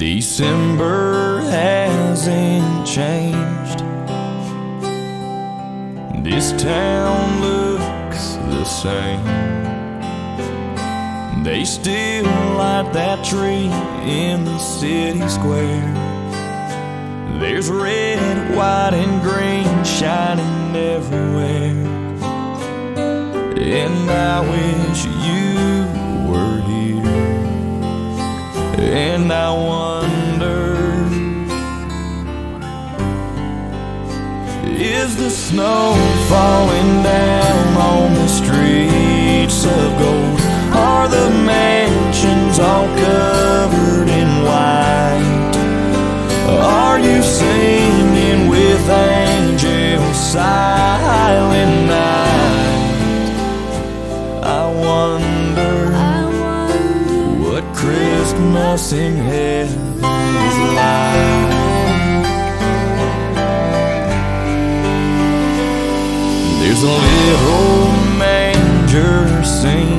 December hasn't changed. This town looks the same. They still light that tree in the city square. There's red, white, and green shining everywhere. And I wish you were here. And I wonder, is the snow falling down on the streets of gold? Are the mansions all covered in white? Are you singing with angels silent night? I wonder what Christmas in heaven is like. There's a little manger scene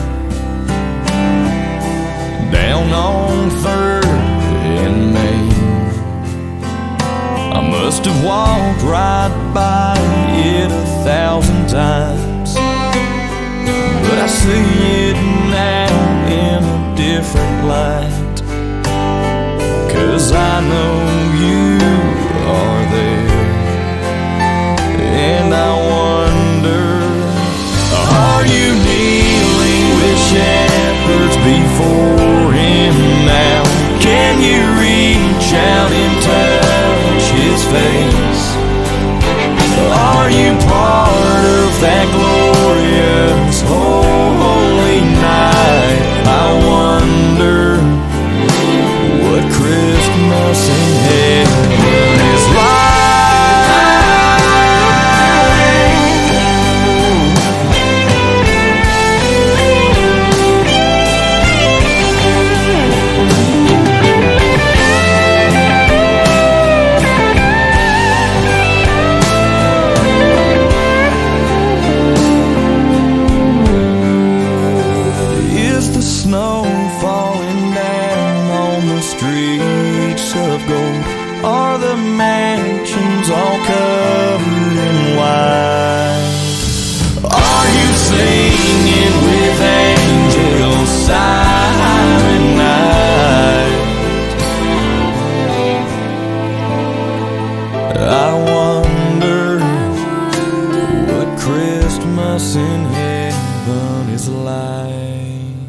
down on 3rd and Main. I must have walked right by it 1,000 times, but I see it now in a different light, 'cause I know you are there. And I wonder, are you kneeling with shepherds before him now? Can you reach out and touch his face? Are you part of that glorious holy night? I wonder what Christmas in heaven is like. Are the mansions all covered in white? Are you singing with angels silent night? I wonder what Christmas in heaven is like.